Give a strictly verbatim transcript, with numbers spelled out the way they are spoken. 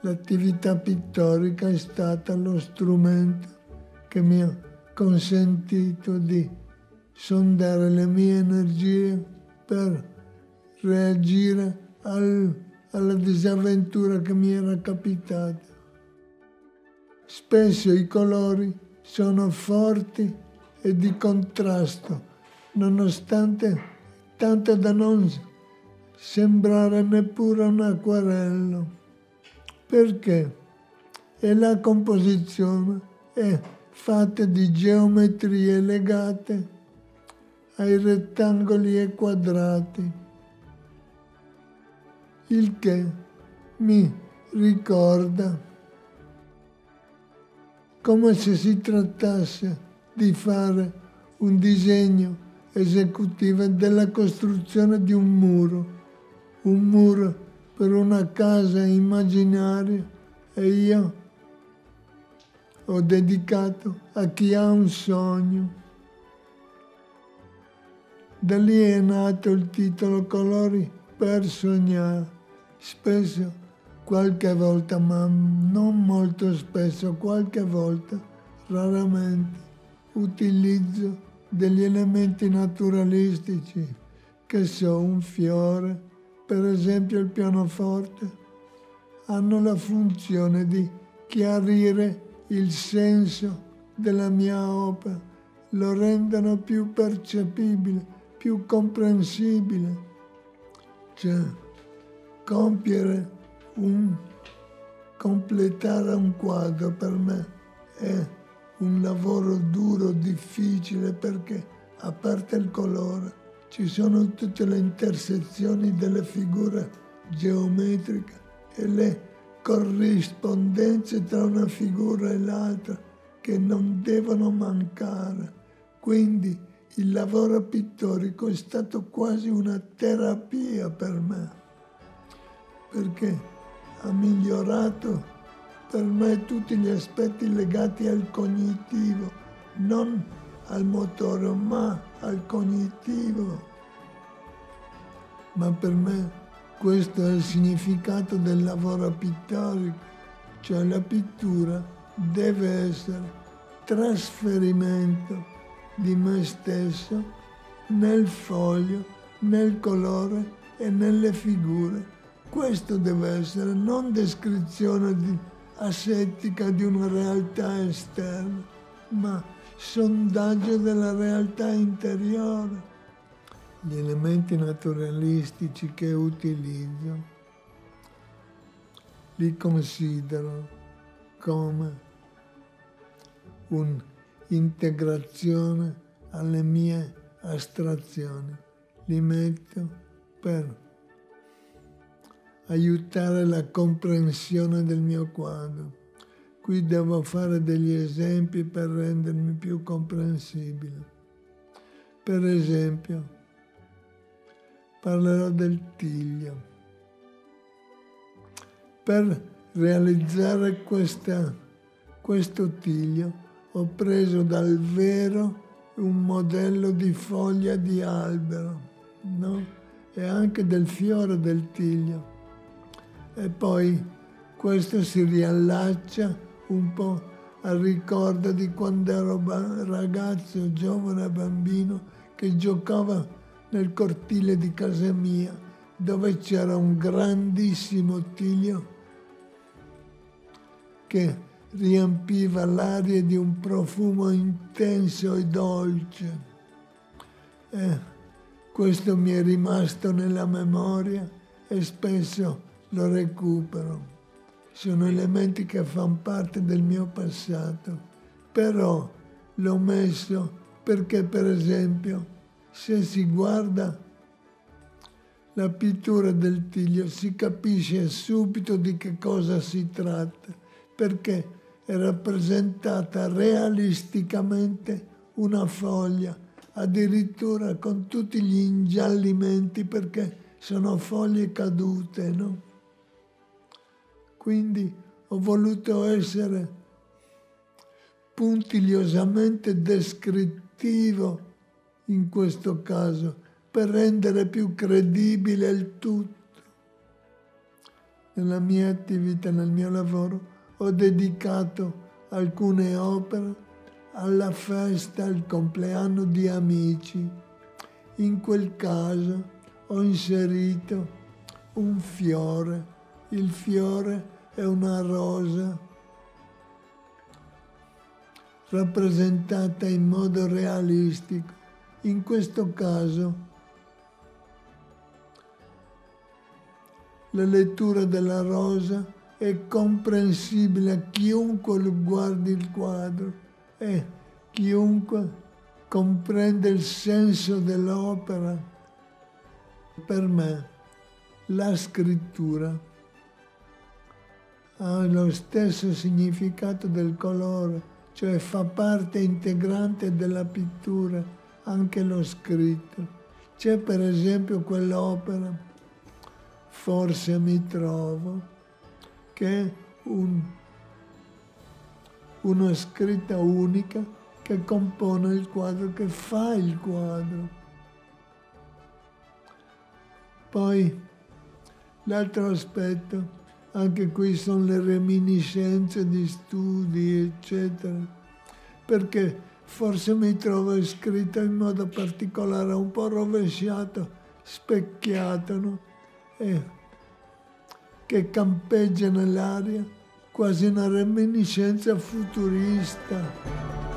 l'attività pittorica è stata lo strumento che mi ha consentito di sondare le mie energie per reagire al, alla disavventura che mi era capitata. Spesso i colori sono forti e di contrasto, nonostante tanto da non sembrare neppure un acquarello. Perché? E la composizione è fatta di geometrie legate ai rettangoli e quadrati, il che mi ricorda come se si trattasse di fare un disegno esecutivo della costruzione di un muro, un muro per una casa immaginaria, e io ho dedicato a chi ha un sogno. Da lì è nato il titolo Colori per sognare. Spesso, qualche volta, ma non molto spesso, qualche volta, raramente, utilizzo degli elementi naturalistici, che so, un fiore, per esempio il pianoforte, hanno la funzione di chiarire il senso della mia opera, lo rendono più percepibile, più comprensibile. Cioè, compiere un, completare un quadro per me è un lavoro duro, difficile, perché a parte il colore ci sono tutte le intersezioni delle figure geometriche e le corrispondenze tra una figura e l'altra che non devono mancare. Quindi il lavoro pittorico è stato quasi una terapia per me, perché ha migliorato per me tutti gli aspetti legati al cognitivo, non al motore, ma al cognitivo. Ma per me questo è il significato del lavoro pittorico, cioè la pittura deve essere trasferimento di me stesso nel foglio, nel colore e nelle figure. Questo deve essere, non descrizione di, asettica di una realtà esterna, ma sondaggio della realtà interiore. Gli elementi naturalistici che utilizzo li considero come un'integrazione alle mie astrazioni. Li metto per aiutare la comprensione del mio quadro. Qui devo fare degli esempi per rendermi più comprensibile. Per esempio, parlerò del tiglio. Per realizzare questa, questo tiglio ho preso dal vero un modello di foglia di albero, no? E anche del fiore del tiglio. E poi questo si riallaccia un po' al ricordo di quando ero ragazzo, giovane bambino, che giocava nel cortile di casa mia, dove c'era un grandissimo tiglio che riempiva l'aria di un profumo intenso e dolce. E questo mi è rimasto nella memoria e spesso lo recupero. Sono elementi che fanno parte del mio passato, però l'ho messo perché, per esempio, se si guarda la pittura del tiglio si capisce subito di che cosa si tratta, perché è rappresentata realisticamente una foglia, addirittura con tutti gli ingiallimenti, perché sono foglie cadute, no? Quindi ho voluto essere puntigliosamente descrittivo in questo caso, per rendere più credibile il tutto. nella mia attività, nel mio lavoro, ho dedicato alcune opere alla festa, al compleanno di amici. In quel caso ho inserito un fiore. Il fiore è una rosa rappresentata in modo realistico. In questo caso la lettura della rosa è comprensibile a chiunque guardi il quadro e chiunque comprende il senso dell'opera. Per me la scrittura ha lo stesso significato del colore, cioè fa parte integrante della pittura, anche lo scritto. C'è per esempio quell'opera, Forse mi trovo, che è un, una scritta unica che compone il quadro, che fa il quadro. Poi l'altro aspetto, anche qui sono le reminiscenze di studi, eccetera, perché Forse mi trovo scritto in modo particolare, un po' rovesciato, specchiato, no? E che campeggia nell'aria, quasi una reminiscenza futurista.